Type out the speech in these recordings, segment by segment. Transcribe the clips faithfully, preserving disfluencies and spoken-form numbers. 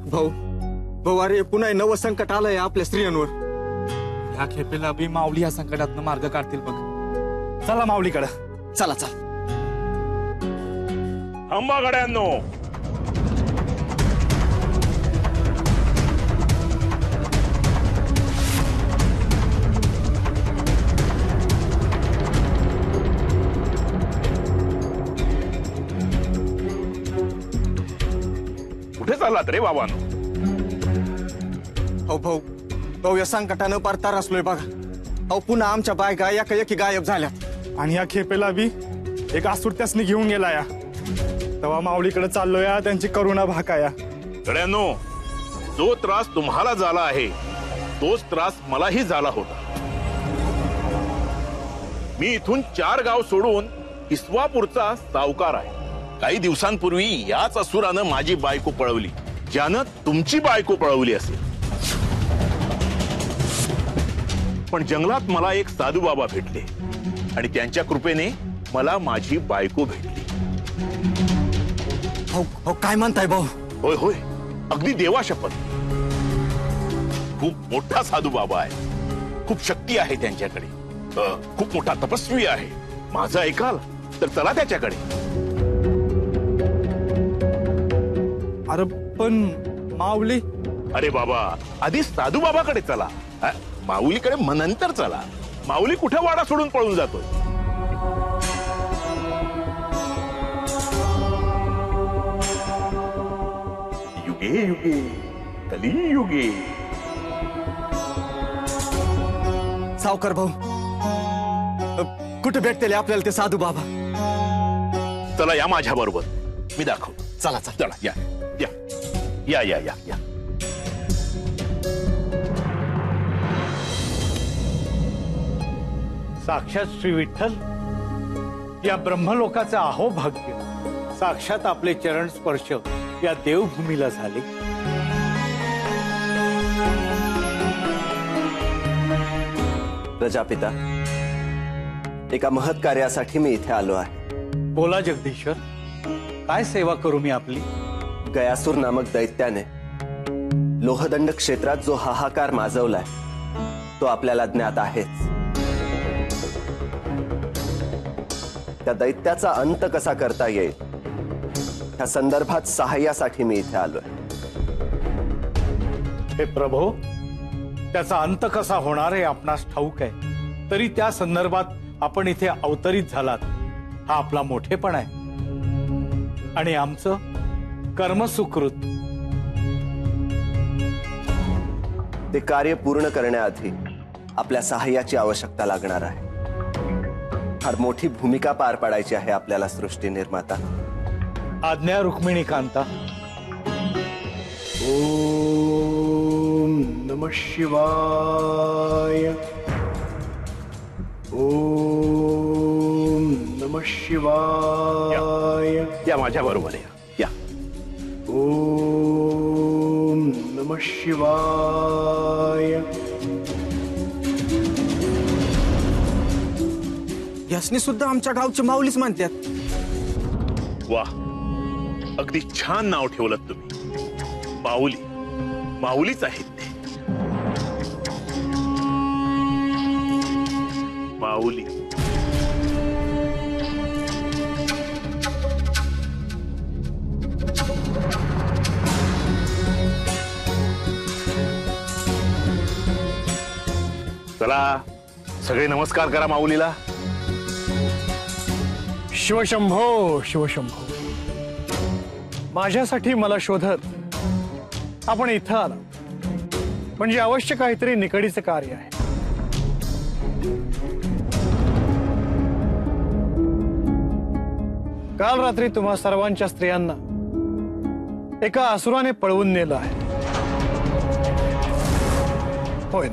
भाऊ भाऊ अरे पुन्हा नवं संकट आलंय आपल्या स्त्रियांवर. ह्या खेपेला बी माऊली या संकटातनं मार्ग काढतील बघ. चला माऊलीकडे. चला चल. थांबा गड्यांनो. कुठे चाललात रे बाबांनो? अहो भाऊ भाऊ या संकटानं पार त्रासलोय बघा. अहो पुन्हा आमच्या बायका एका एकी गायब झाल्या. आणि या खेपेला बी एक आसूड त्यासनी घेऊन गेला या. तेव्हा माऊलीकडे चाललो या त्यांची करुणा भाकाया. गड्यांनो, जो त्रास तुम्हाला झाला आहे तोच त्रास मलाही झाला होता. मी इथून चार गाव सोडून इस्वापूरचा सावकार आहे. काही दिवसांपूर्वी याच असुरानं माझी बायको पळवली, ज्यानं तुमची बायको पळवली असेल. पण जंगलात मला एक साधू बाबा भेटले आणि त्यांच्या कृपेने मला माझी बायको भेटली. हो हो काय म्हणताय भाऊ? होय होय, अगदी देवा शपथ. खूप मोठा साधू बाबा आहे. खूप शक्ती आहे त्यांच्याकडे. खूप मोठा तपस्वी आहे. माझं ऐकाल तर चला त्याच्याकडे. अरे पण माऊली. अरे बाबा, आधी साधू बाबाकडे चला. माऊलीकडे नंतर चला. माऊली कुठे वाडा सोडून पळून जातो? युगे युगे कलियुगे. सावकार भाऊ कुठे भेटतील आपल्याला ते साधू बाबा? चला या माझ्या बरोबर, मी दाखवतो. चला चला चला या या या या या या. साक्षात श्री विठ्ठल या ब्रह्मलोकाचे अहोभाग्य साक्षात आपले चरण स्पर्श या देवभूमीला झाले. प्रजापिता, एका महत् कार्यासाठी मी इथे आलो आहे. बोला जगदीश्वर, काय सेवा करू मी आपली? गयासूर नामक दैत्याने लोहदंड क्षेत्रात जो हाहाकार माजवलाय तो आपल्याला ज्ञात आहेच. त्या दैत्याचा अंत कसा करता येईल त्या संदर्भात सहाय्यासाठी मी इथे आलोय. हे प्रभो, त्याचा अंत कसा होणार हे आपणास ठाऊक आहे, तरी त्या संदर्भात आपण इथे अवतरित झालात हा आपला मोठेपण आहे. आणि आमचं कर्म सुकृत. ते कार्य पूर्ण करण्याआधी आपल्या सहाय्याची आवश्यकता लागणार आहे. फार मोठी भूमिका पार पाडायची आहे आपल्याला सृष्टी निर्माता. आज्ञा रुक्मिणी कांता. ओम नमः शिवाय. ओम नमः शिवाय. या माझ्या बरोबर या. या. ओम नमः शिवाय. यासनी सुद्धा आमच्या गावचे माऊलीच म्हणतात. वा, अगदी छान नाव ठेवलं तुम्ही. माऊली. माऊलीच आहेत ते. माऊली. चला सगळे नमस्कार करा माऊलीला. शिवशंभो शिवशंभो. माझ्यासाठी मला शोधत आपण इथं आला म्हणजे अवश्य काहीतरी निकडीचं कार्य आहे. काल रात्री तुम्हा सर्वांच्या स्त्रियांना एका असुराने पळवून नेलं आहे, होय ना?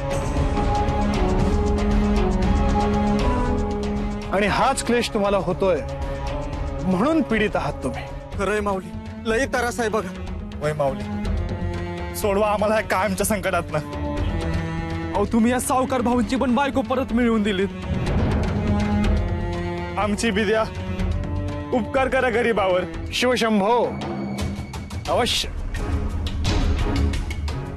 आणि हाच क्लेश तुम्हाला होतोय म्हणून पीडित आहात तुम्ही. खरंय माऊली, लई त्रास आहे बघा. होय माऊली, सोडवा आम्हाला या कायमच्या संकटातनं. अहो तुम्ही या सावकार भाऊंची पण बायको परत मिळवून दिलीत. आमची विद्या उपकार करा गरीबावर. शिवशंभो अवश्य.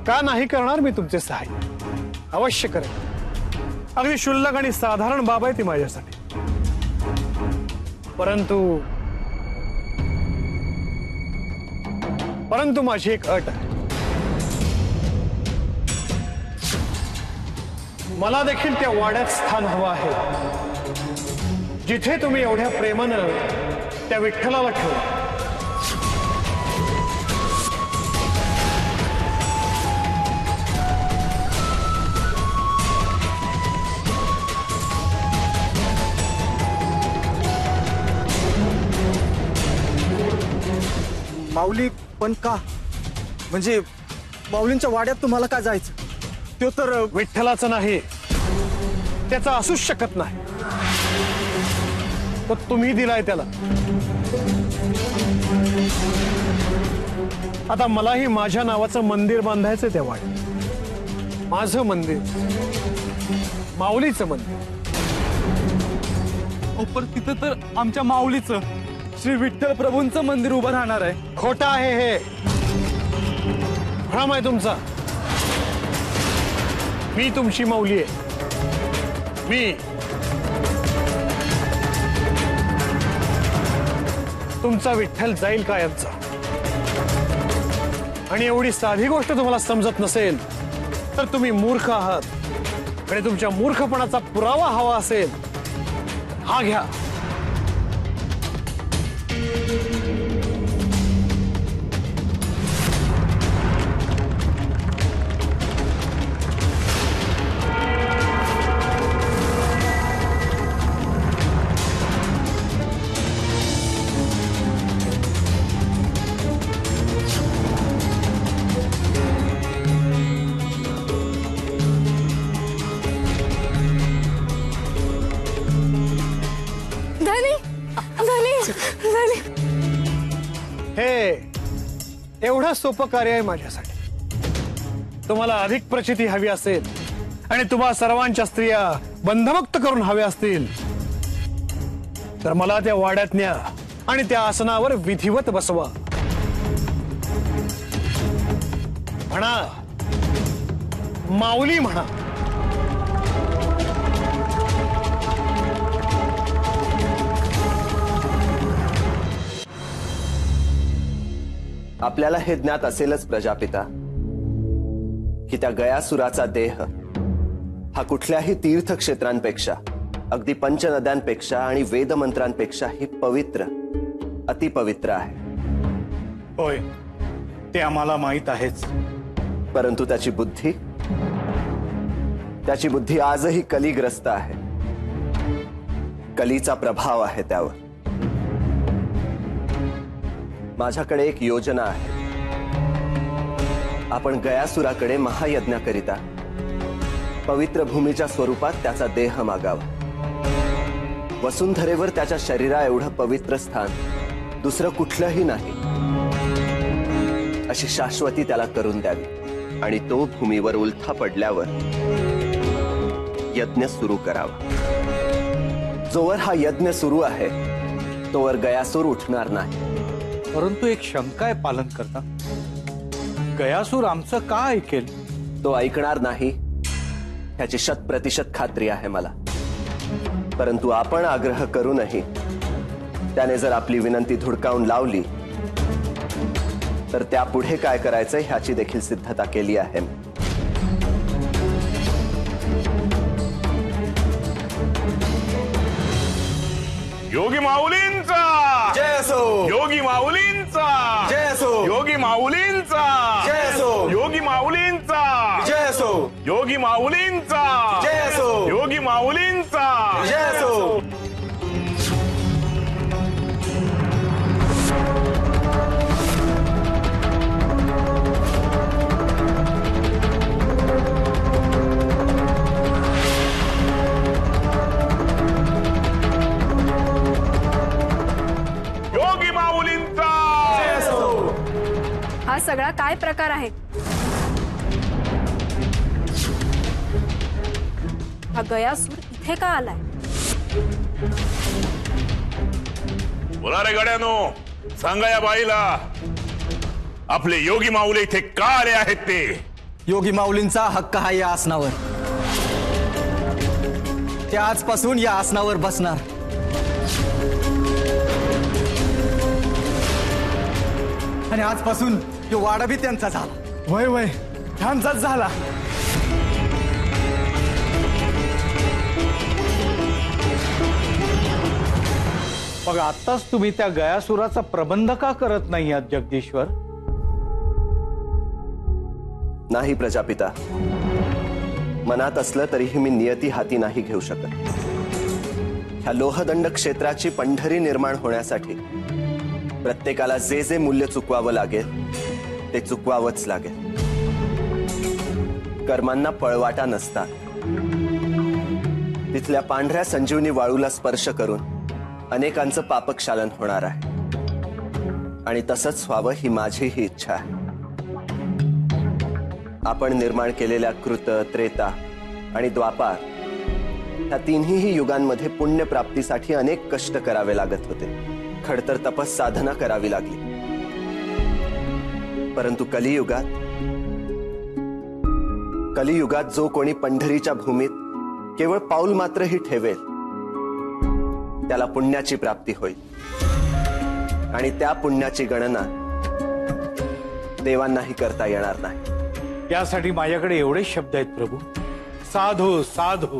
का नाही करणार मी तुमचे सहाय्य? अवश्य करेन. अगदी क्षुल्लक आणि साधारण बाब आहे ती माझ्यासाठी. परंतु परंतु माझी एक अट आहे. मला देखील त्या वाड्यात स्थान हवं आहे जिथे तुम्ही एवढ्या प्रेमानं त्या विठ्ठलाला ठेवला. माऊली पण का? म्हणजे माऊलींच्या वाड्यात तुम्हाला का जायचं? तो तर विठ्ठलाचं नाही, त्याचा असूच शकत नाही. तो तुम्ही दिलाय त्याला. आता मलाही माझ्या नावाचं मंदिर बांधायचं त्या वाड्यात. माझं मंदिर, माऊलीचं मंदिर. पण तिथं तर आमच्या माऊलीचं श्री विठ्ठल प्रभूंचं मंदिर उभं राहणार आहे. खोटं आहे हे. भ्रम आहे तुमचा. मी तुमची माऊली आहे. मी तुमचा विठ्ठल जाईल का यांचा? आणि एवढी साधी गोष्ट तुम्हाला समजत नसेल तर तुम्ही मूर्ख आहात. आणि तुमच्या मूर्खपणाचा पुरावा हवा असेल हा घ्या. हे एवढं सोपं कार्य आहे माझ्यासाठी. तुम्हाला अधिक प्रचिती हवी असेल आणि तुम्हा सर्वांच्या स्त्रिया बंधमुक्त करून हव्या असतील तर मला त्या वाड्यात न्या आणि त्या आसनावर विधिवत बसवा. म्हणा माऊली म्हणा. आपल्याला हे ज्ञात असेलच प्रजापिता की त्या गयासुराचा देह हा कुठल्याही तीर्थक्षेत्रांपेक्षा, अगदी पंचनद्यांपेक्षा आणि वेदमंत्रांपेक्षाही पवित्र, अतिपवित्र आहे. होय, ते आम्हाला माहित आहेच. परंतु त्याची बुद्धी त्याची बुद्धी आजही कलीग्रस्त आहे. कलीचा प्रभाव आहे त्यावर. माझ्याकडे एक योजना आहे. आपण गयासुराकडे महायज्ञाकरिता पवित्र भूमीच्या स्वरूपात त्याचा देह मागावा. वसुंधरेवर त्याच्या शरीरा एवढं पवित्र स्थान दुसरं कुठलंही नाही अशी शाश्वती त्याला करून द्यावी आणि तो भूमीवर उलथा पडल्यावर यज्ञ सुरू करावा. जोवर हा यज्ञ सुरू आहे तोवर गयासूर उठणार नाही. परंतु एक शंका आहे पालन करता. गयासूर आमचं का ऐकेल? तो ऐकणार नाही ह्याची शत प्रतिशत खात्री आहे मला. परंतु आपण आग्रह करूनही त्याने जर आपली विनंती धुडकावून लावली तर त्यापुढे काय करायचं ह्याची देखील सिद्धता केली आहे. योगी माऊलींचा जय असो. योगी माऊलींचा जय असो. योगी माऊलींचा जय असो. योगी माऊलींचा जय असो. योगी माऊलींचा जय असो. योगी माऊलींचा जय असो. योगी माऊलींचा जय असो. हा सगळा काय प्रकार आहे? हा गयासूर इथे का आलाय? बोला रे गड्यानो, सांगा या बाईला आपले योगी माऊली इथे का आले आहेत ते. योगी माऊलींचा हक्क आहे या आसनावर. ते आजपासून या आसनावर बसणार. आणि आजपासून यो वाडा बी त्यांचा झाला. वय वय त्यांचाच झाला. मग आताच तुम्ही त्या गयासुराचा प्रबंध का करत नाही आहात जगदीश्वर? नाही प्रजापिता, मनात असलं तरीही मी नियती हाती नाही घेऊ शकत. ह्या लोहदंड क्षेत्राची पंढरी निर्माण होण्यासाठी प्रत्येकाला जे जे मूल्य चुकवावं लागेल ते चुकवावंच लागेल. कर्मांना पळवाटा नसतात. तिथल्या पांढऱ्या संजीवनी वाळूला स्पर्श करून अनेकांचं पापक्षालन होणार आहे. आणि तसंच व्हावं ही माझीही इच्छा आहे. आपण निर्माण केलेल्या कृत, त्रेता आणि द्वापार ह्या तिन्ही युगांमध्ये पुण्यप्राप्तीसाठी अनेक कष्ट करावे लागत होते. खडतर तपस साधना करावी लागली. परंतु कलियुगात कलियुगात जो कोणी पंढरीच्या भूमीत केवळ पाऊल मात्रही ठेवेल त्याला पुण्याची प्राप्ती होईल. आणि त्या पुण्याची गणना देवांनाही करता येणार नाही. यासाठी माझ्याकडे एवढे शब्द आहेत प्रभू. साधू साधू.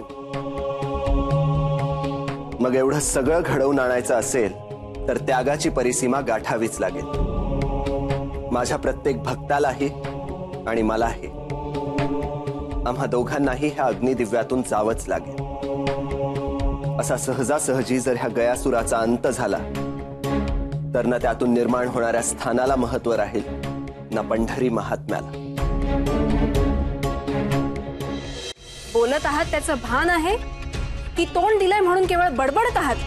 मग एवढं सगळं घडवून आणायचं असेल तर त्यागाची परिसीमा गाठावीच लागेल. माझ्या प्रत्येक भक्तालाही आणि मलाही. आम्हा दोघांनाही ह्या अग्निदिव्यातून जावंच लागेल. असा सहजासहजी जर ह्या गयासुराचा अंत झाला तर ना त्यातून निर्माण होणाऱ्या स्थानाला महत्व राहील, ना पंढरी महात्म्याला. बोलत आहात त्याचं भान आहे की तोंड दिलंय म्हणून केवळ बडबडत आहात?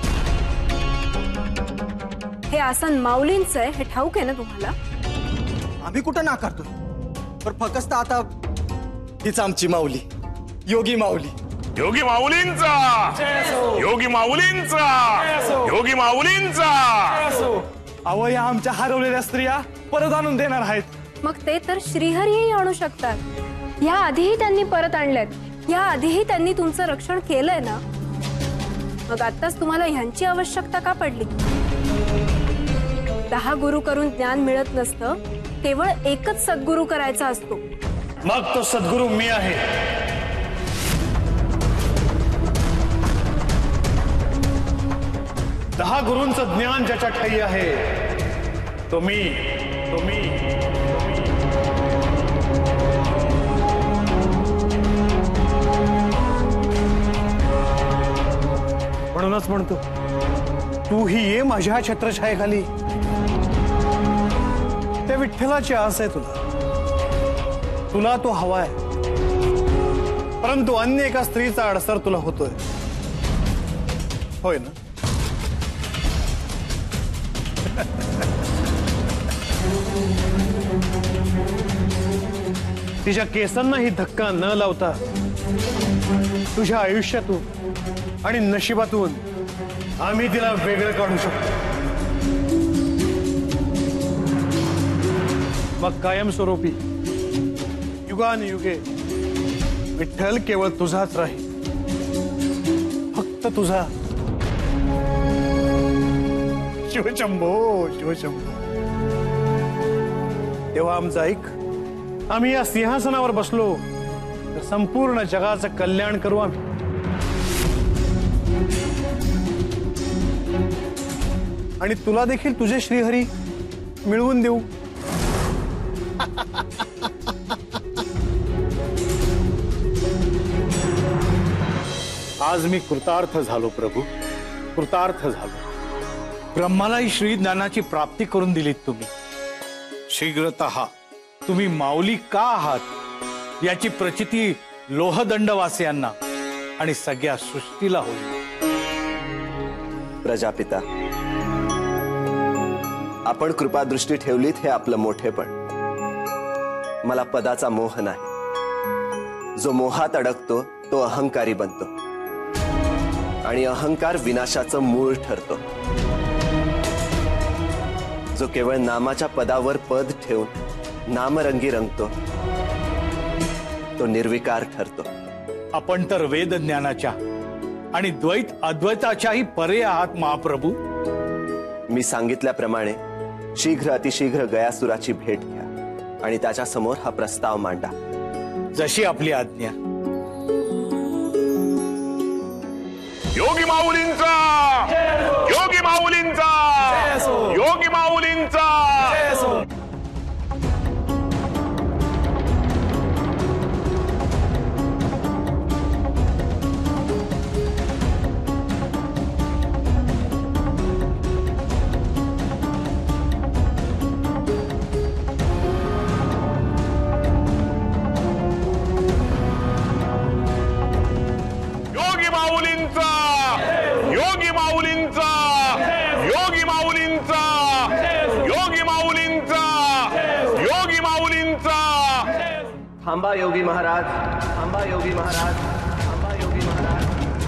हे आसन माऊलींचं आहे हे ठाऊक आहे ना तुम्हाला? आम्ही कुठं नाकारतोय, पण फक्त आता हीच आमची माऊली, योगी माऊली. योगी माऊलींचा, योगी माऊलींचा, योगी माऊलींचा. अहो, या आमच्या हरवलेल्या स्त्रिया परत आणून देणार आहेत. मग ते तर श्रीहरीही आणू शकतात. या आधीही त्यांनी परत आणलेत. या आधीही त्यांनी तुमचं रक्षण केलंय ना. मग आताच तुम्हाला ह्यांची आवश्यकता का पडली? दहा गुरु करून ज्ञान मिळत नसतं, केवळ एकच सद्गुरु करायचा असतो. मग तो सद्गुरु मी आहे. दहा गुरूंचं ज्ञान ज्याच्या ठाई आहे तो मी, तो मी. म्हणूनच म्हणतो तूही ये माझ्या छत्रछायेखाली. त्या विठ्ठलाची आस आहे तुला. तुला तो हवाय, परंतु अन्य एका स्त्रीचा अडसर तुला होतोय, होय ना? तिच्या केसांनाही धक्का न लावता तुझ्या आयुष्यातून आणि नशिबातून आम्ही तिला वेगळं काढू शकतो. मग कायमस्वरूपी युगानुयुगे विठ्ठल केवळ तुझाच राहील, फक्त तुझा. शिवशंभो, शिवशंभो. तेव्हा आमचं ऐक. आम्ही या सिंहासनावर बसलो तर संपूर्ण जगाचं कल्याण करू आम्ही. आणि तुला देखील तुझे श्रीहरी मिळवून देऊ. आज मी कृतार्थ झालो प्रभू, कृतार्थ झालो. ब्रह्मालाही श्री ज्ञानाची प्राप्ती करून दिलीत तुम्ही. शीघ्रतः तुम्ही माऊली का आहात याची प्रचिती लोहदंडवासियांना आणि सगळ्या सृष्टीला होईल. प्रजापिता, आपण कृपादृष्टी ठेवलीत हे आपलं मोठेपण. मला पदाचा मोह नाही. जो मोहात अडकतो तो अहंकारी बनतो आणि अहंकार विनाशाचं मूळ ठरतो. जो केवळ नामाच्या पदावर पद ठेवून नामरंगी रंगतो तो निर्विकार ठरतो. आपण तर वेद ज्ञानाच्या आणि द्वैत अद्वैताच्याही परे आहात महाप्रभू. मी सांगितल्याप्रमाणे शीघ्र अतिशीघ्र गयासुराची भेट घ्या आणि त्याच्या समोर हा प्रस्ताव मांडा. जशी आपली आज्ञा. योगी माऊलींचा योगी माऊलींचा योगी माऊलींचा योगी माऊलींचा योगी माऊलींचा योगी माऊलींचा योगी माऊलींचा योगी माऊलींचा. थांबा योगी महाराज, थांबा योगी महाराज, थांबा योगी महाराज.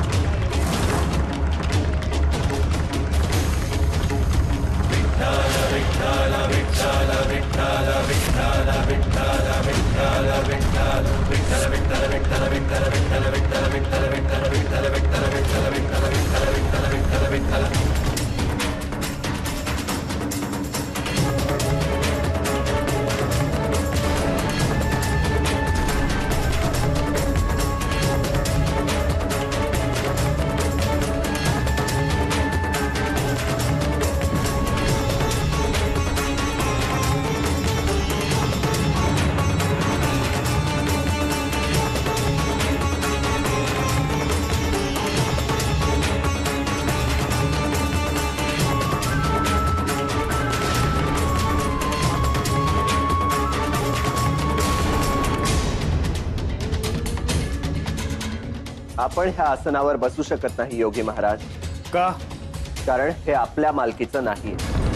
आपण ह्या आसनावर बसू शकत नाही योगी महाराज. का? कारण हे आपल्या मालकीचं नाही.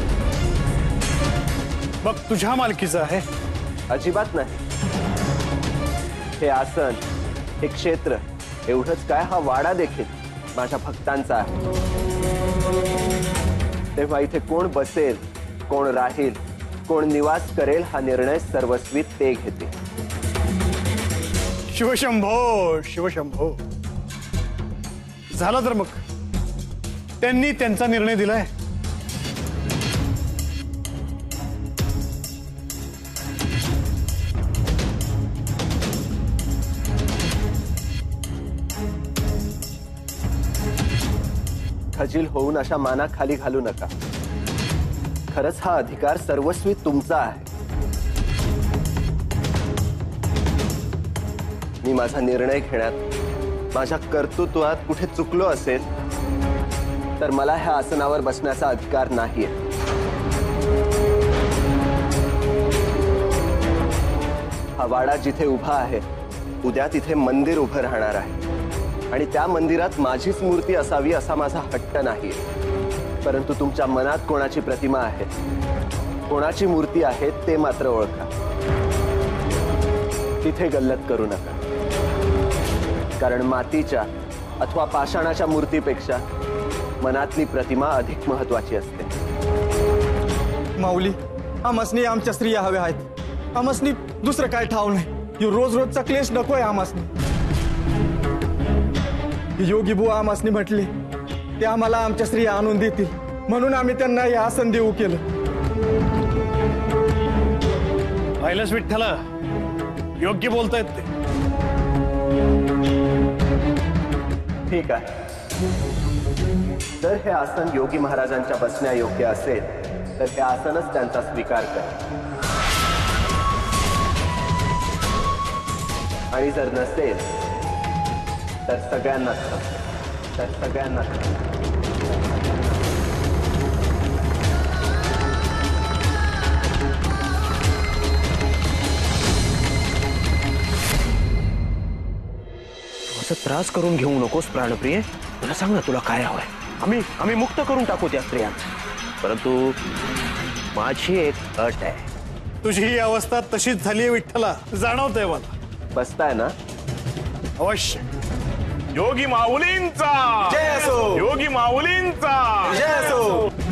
मग तुझ्या मालकीचं आहे? अजिबात नाही. हे आसन, हे क्षेत्र, एवढंच काय हा वाडा देखील माझ्या भक्तांचा आहे. तेव्हा इथे कोण बसेल, कोण राहील, कोण निवास करेल हा निर्णय सर्वस्वी ते घेते. शिवशंभो शिवशंभो. झालं तर मग त्यांनी त्यांचा निर्णय दिलाय. खजील होऊन अशा माना खाली घालू नका. खरंच हा अधिकार सर्वस्वी तुमचा आहे. मी माझा निर्णय घेण्यात, माझ्या कर्तृत्वात कुठे चुकलो असेल तर मला ह्या आसनावर बसण्याचा अधिकार नाहीये. हा वाडा जिथे उभा आहे उद्या तिथे मंदिर उभं राहणार आहे आणि त्या मंदिरात माझीच मूर्ती असावी असा माझा हट्ट नाहीये. परंतु तुमच्या मनात कोणाची प्रतिमा आहे, कोणाची मूर्ती आहे ते मात्र ओळखा. तिथे गल्लत करू नका. कारण मातीच्या अथवा पाषाणाच्या मूर्तीपेक्षा मनातली प्रतिमा अधिक महत्वाची असते. माऊली, आमसनी आमच्या स्त्रिया हव्या आहेत. आमसनी दुसरं काय ठाव नाही. यो रोज रोजचा क्लेश नकोय आमसनी. योगी बुवा आमसनी म्हटले ते आम्हाला आमच्या स्त्रिया आणून देतील म्हणून आम्ही त्यांना हे आसन देऊ केलं. पाहिलंच विठ्ठला, योग्य बोलतायत ते. ठीक आहे. जर हे आसन योगी महाराजांच्या बसण्या योग्य असेल तर हे आसनच त्यांचा स्वीकार करा. आणि जर नसेल तर सगळ्यांनाच तर सगळ्यांनाच असं त्रास करून घेऊ नकोस प्राणप्रिय. तुला सांग ना तुला काय हवंय. आम्ही आम्ही मुक्त करून टाकू त्या स्त्रियांना. परंतु माझी एक अट आहे. तुझी ही अवस्था तशीच झाली आहे विठ्ठला, जाणवतंय मला. बसताय ना? अवश्य. योगी माऊलींचा जय असो. योगी माऊलींचा जय असो.